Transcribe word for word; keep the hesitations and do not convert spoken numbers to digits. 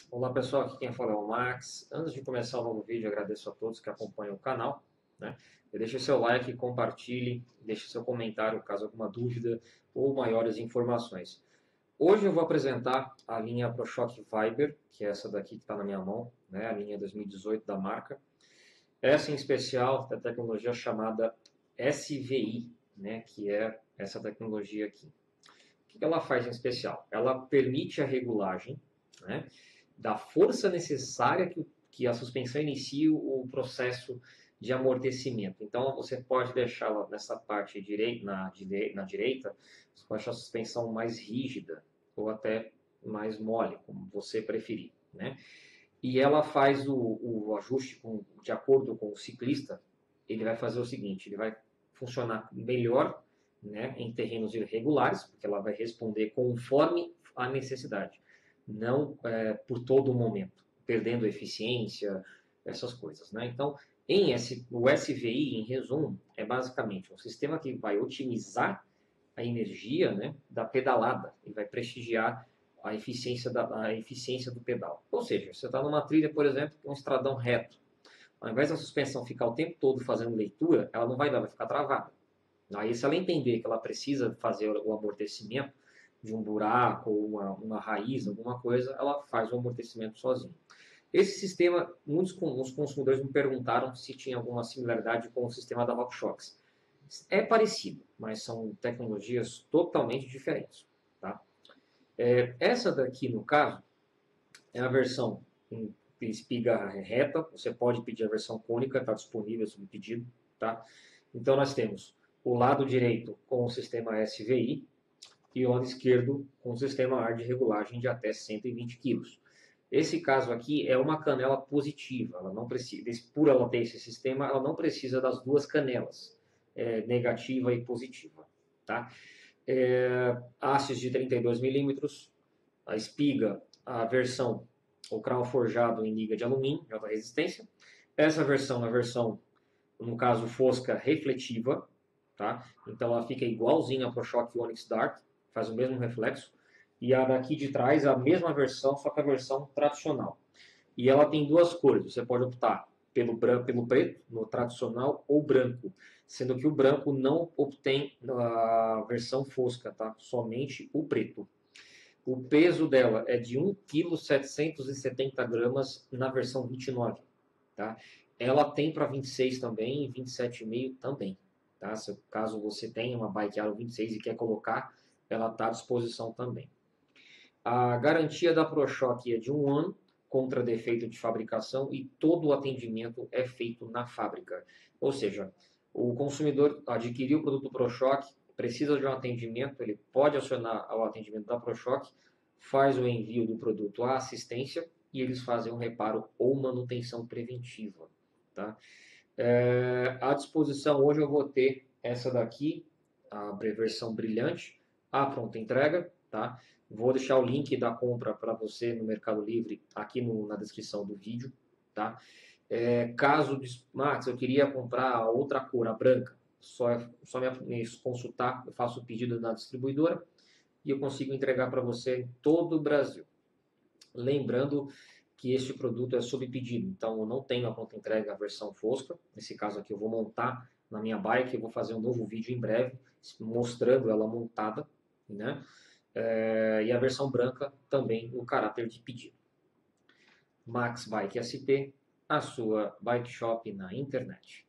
Olá pessoal, aqui quem fala é o Max. Antes de começar o novo vídeo, agradeço a todos que acompanham o canal, né? Deixe seu like, compartilhe, deixe seu comentário caso alguma dúvida ou maiores informações. Hoje eu vou apresentar a linha ProShock Viber, que é essa daqui que está na minha mão, né? A linha dois mil e dezoito da marca. Essa em especial é a tecnologia chamada S V I, né? Que é essa tecnologia aqui. O que ela faz em especial? Ela permite a regulagem, né, da força necessária que, que a suspensão inicie o processo de amortecimento. Então, você pode deixá-la nessa parte direita, na, na direita, você pode deixar a suspensão mais rígida ou até mais mole, como você preferir, né? E ela faz o, o ajuste com, de acordo com o ciclista. Ele vai fazer o seguinte, ele vai funcionar melhor, né, em terrenos irregulares, porque ela vai responder conforme a necessidade, não é, por todo o momento, perdendo eficiência, essas coisas, né? Então, em S, o S V I, em resumo, é basicamente um sistema que vai otimizar a energia, né, da pedalada e vai prestigiar a eficiência, da, a eficiência do pedal. Ou seja, você está numa trilha, por exemplo, um estradão reto. Ao invés da suspensão ficar o tempo todo fazendo leitura, ela não vai dar, vai ficar travada. Aí, se ela entender que ela precisa fazer o amortecimento de um buraco ou uma, uma raiz, alguma coisa, ela faz o amortecimento sozinha. Esse sistema, muitos consumidores me perguntaram se tinha alguma similaridade com o sistema da RockShox. É parecido, mas são tecnologias totalmente diferentes. Tá? É, essa daqui, no caso, é a versão em espiga reta. Você pode pedir a versão cônica, está disponível sob pedido. Tá? Então, nós temos o lado direito com o sistema S V I e o lado esquerdo com o sistema A R de regulagem de até cento e vinte quilos. Esse caso aqui é uma canela positiva, ela não precisa, por ela ter esse sistema, ela não precisa das duas canelas, é, negativa e positiva. Tá? É, hastes de trinta e dois milímetros, a espiga, a versão, o cravo forjado em liga de alumínio, de alta resistência. Essa versão é a versão, no caso, fosca refletiva, tá? Então ela fica igualzinha a ProShock Onyx Dark, faz o mesmo reflexo. E a daqui de trás, a mesma versão, só que a versão tradicional. E ela tem duas cores, você pode optar pelo, branco, pelo preto, no tradicional, ou branco. Sendo que o branco não obtém a versão fosca, tá? Somente o preto. O peso dela é de um vírgula setecentos e setenta gramas na versão vinte e nove. Tá? Ela tem para vinte e seis também e vinte e sete vírgula cinco também. Tá? Se, caso você tenha uma Bike Aro vinte e seis e quer colocar, ela está à disposição também. A garantia da ProShock é de um ano contra defeito de fabricação e todo o atendimento é feito na fábrica. Ou seja, o consumidor adquiriu o produto ProShock, precisa de um atendimento, ele pode acionar o atendimento da ProShock, faz o envio do produto à assistência e eles fazem um reparo ou manutenção preventiva. Tá? É, à disposição hoje eu vou ter essa daqui, a versão brilhante, a pronta entrega. Tá? Vou deixar o link da compra para você no Mercado Livre aqui no, na descrição do vídeo. Tá? É, caso, Max, eu queria comprar a outra cor, a branca, só, só me, me consultar, eu faço o pedido na distribuidora e eu consigo entregar para você em todo o Brasil. Lembrando que este produto é sob pedido, então eu não tenho a pronta entrega a versão fosca. Nesse caso aqui eu vou montar na minha bike, eu vou fazer um novo vídeo em breve mostrando ela montada, né? É, e a versão branca também no caráter de pedido. Max Bike S P, a sua bike shop na internet.